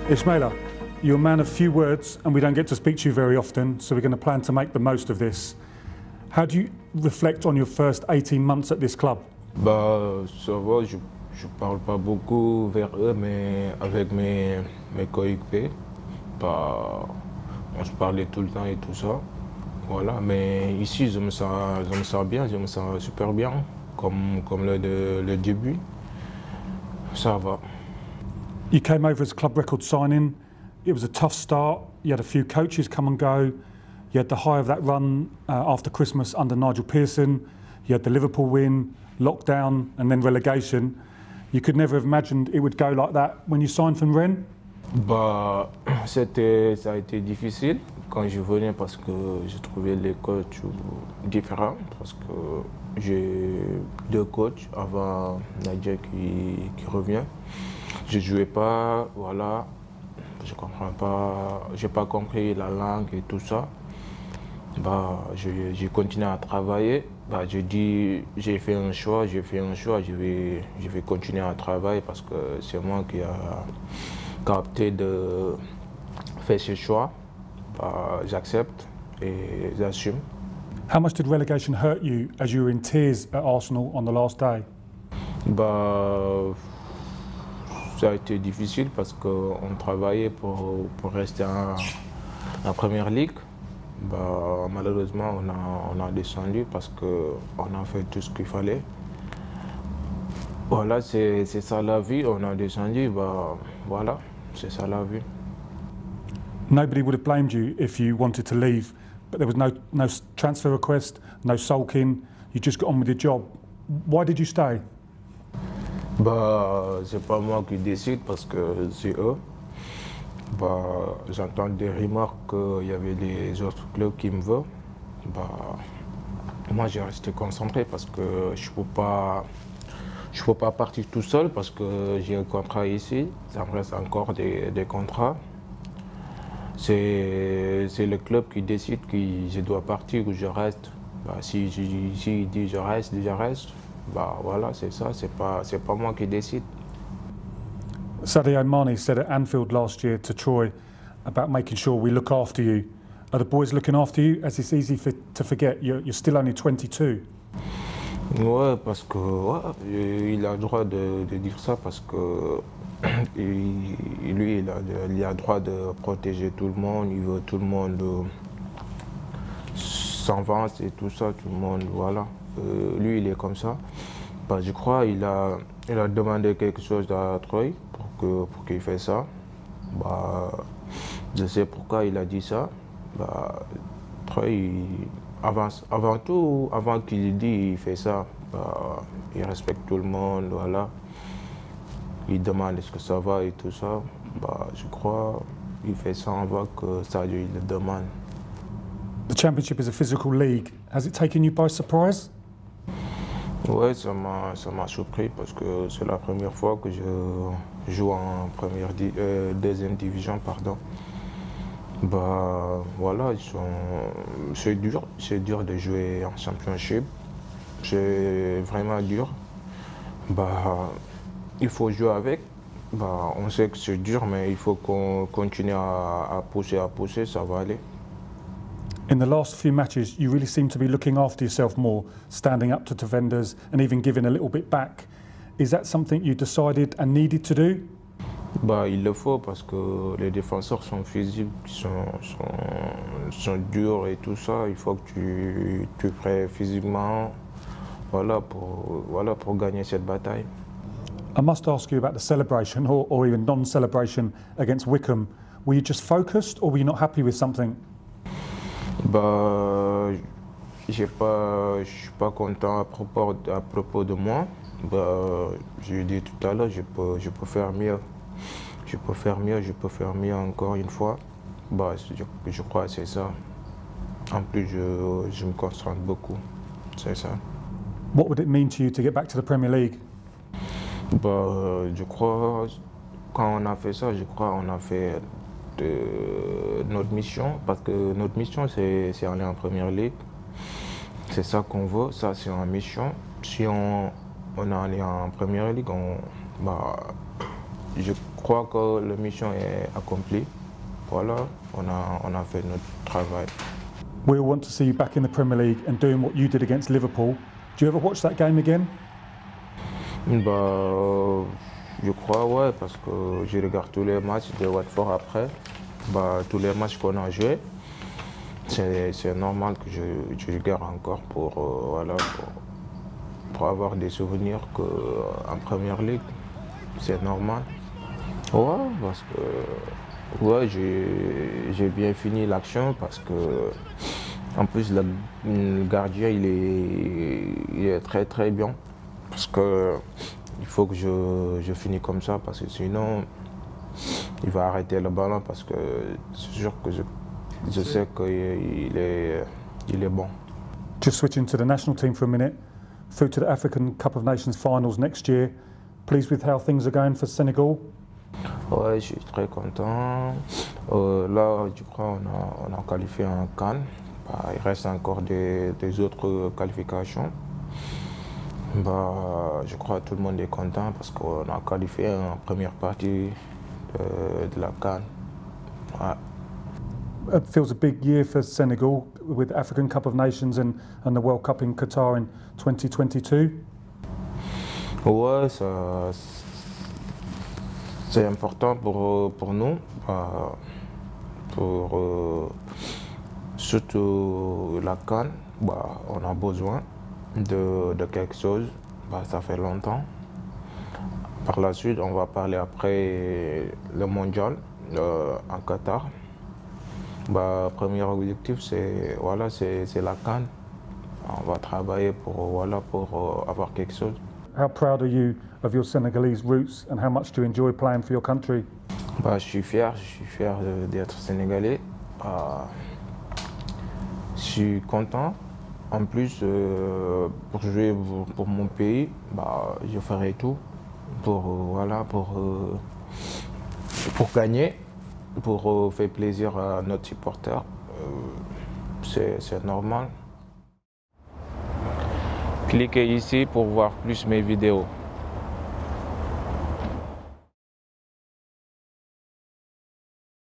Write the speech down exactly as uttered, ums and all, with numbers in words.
Ismaila, you're a man of few words and we don't get to speak to you very often, so we're going to plan to make the most of this. How do you reflect on your first eighteen months at this club? Bah, ça va, je ne parle pas beaucoup vers eux, mais avec mes, mes coéquipiers, bah, on se parlait tout le temps et tout ça. Voilà, mais ici, je me sens, je me sens bien, je me sens super bien, comme, comme le, le début. Ça va. You came over as a club record signing. It was a tough start. You had a few coaches come and go. You had the high of that run uh, after Christmas under Nigel Pearson. You had the Liverpool win, lockdown, and then relegation. You could never have imagined it would go like that when you signed from Rennes? Bah, c'était, ça a été difficile quand je venais parce que j'ai trouvé les coachs différents. Parce que j'ai deux coachs avant Nigel qui, qui revient. Je ne jouais pas, voilà, je comprends pas, j'ai pas compris la langue et tout ça. Bah, j'ai continué à travailler. Bah, j'ai dit, j'ai fait un choix, j'ai fait un choix, je vais, je vais continuer à travailler parce que c'est moi qui a capté de faire ce choix. Bah, j'accepte et j'assume. How much did relegation hurt you as you were in tears at Arsenal on the last day? Bah, ça a été difficile parce qu'on travaillait pour, pour rester en, en première ligue. Bah, malheureusement, on a, on a descendu parce qu'on a fait tout ce qu'il fallait. Voilà, c'est ça la vie. On a descendu, bah, voilà, c'est ça la vie. Nobody would have blamed you if you wanted to leave, but there was no, no transfer request, no sulking. You just got on with your job. Why did you stay? Bah, c'est pas moi qui décide parce que c'est eux. Bah, j'entends des remarques qu'il y avait des autres clubs qui me veulent. Bah, moi, j'ai resté concentré parce que je ne peux pas, je peux pas partir tout seul parce que j'ai un contrat ici. Ça me reste encore des, des contrats. C'est le club qui décide que je dois partir ou je reste. Bah, si il si, si dit je reste, je reste. Bah voilà, c'est ça, c'est pas, c'est pas moi qui décide. Sadio Mane said at Anfield last year to Troy about making sure we look after you. Are the boys looking after you? As it's easy for, to forget, you're, you're still only twenty-two. Ouais, parce que ouais, il a le droit de, de dire ça parce que il, lui, il a, il a le droit de protéger tout le monde, il veut tout le monde s'avance et tout ça, tout le monde, voilà. Euh, lui, il est comme ça. Bah, je crois qu'il a, il a demandé quelque chose à Troy pour qu'il pour qu'il fasse ça. Bah, je sais pourquoi il a dit ça. Bah, Troy, il, avant, avant tout, avant qu'il dise il fait ça, bah, il respecte tout le monde, voilà. Il demande est-ce que ça va et tout ça. Bah, je crois qu'il fait ça avant que Sadio il le demande. The Championship is a physical league. Has it taken you by surprise? Ouais, ça m'a surpris parce que c'est la première fois que je joue en première di euh, deuxième division, pardon. Bah voilà, c'est dur, c'est dur de jouer en championship. C'est vraiment dur. Bah il faut jouer avec. Bah on sait que c'est dur, mais il faut qu'on continue à, à pousser, à pousser, ça va aller. In the last few matches, you really seem to be looking after yourself more, standing up to defenders and even giving a little bit back. Is that something you decided and needed to do? Bah, il le faut parce que les défenseurs sont physiques, sont, sont, sont durs et tout ça. Il faut que tu, tu prêtes physiquement, voilà, pour, voilà, pour gagner cette bataille. I must ask you about the celebration or, or even non-celebration against Wycombe. Were you just focused or were you not happy with something? Bah, j'ai pas, je suis pas content à propos, à propos de moi. Bah, j'ai dit tout à l'heure, je peux, je peux faire mieux. Je peux faire mieux, je peux faire mieux encore une fois. Bah, je, je crois que c'est ça. En plus, je, je me concentre beaucoup. C'est ça. What would it mean to you to get back to the Premier League? Bah, je crois, quand on a fait ça, je crois qu'on a fait de notre mission, parce que notre mission c'est aller en Première Ligue. C'est ça qu'on veut, ça c'est en mission. Si on, on est allé en Première Ligue, on, bah, je crois que la mission est accomplie. Voilà, on a, on a fait notre travail. We all want to see you back in the Premier League and doing what you did against Liverpool. Do you ever watch that game again? Bah, je crois, ouais, parce que je regarde tous les matchs de Watford après. Bah, tous les matchs qu'on a joués, c'est normal que je, je regarde encore pour, euh, voilà, pour, pour avoir des souvenirs qu'en Première Ligue. C'est normal. Ouais, parce que ouais, j'ai bien fini l'action parce que en plus le, le gardien il est, il est très très bien. Parce que il faut que je, je finisse comme ça parce que sinon il va arrêter le ballon parce que c'est sûr que je, je sais qu'il est, il est bon. Just switching to the national team for a minute. Through to the African Cup of Nations finals next year. Pleased with how things are going for Senegal? Ouais, je suis très content. Euh, là, je crois qu'on a, on a qualifié un CAN. Bah, il reste encore des, des autres qualifications. Bah, je crois que tout le monde est content parce qu'on a qualifié en première partie de, de la CAN. Ouais. It feels a big year for Senegal with African Cup of Nations and, and the World Cup in Qatar in twenty twenty-two. Ouais, ça, c'est important pour, pour nous, bah, pour euh, surtout la CAN, bah, on a besoin de, de quelque chose, bah, ça fait longtemps. Par la suite, on va parler après le mondial euh, en Qatar. Bah, premier objectif, c'est voilà, c'est la CAN. On va travailler pour, voilà, pour euh, avoir quelque chose. How proud are you of your Senegalese roots and how much do you enjoy playing for your country? Bah, je suis fier, je suis fier d'être sénégalais. Euh, je suis content. En plus, euh, pour jouer pour, pour mon pays, bah, je ferai tout pour, euh, voilà, pour, euh, pour gagner, pour euh, faire plaisir à notre supporter. Euh, C'est normal. Cliquez ici pour voir plus mes vidéos.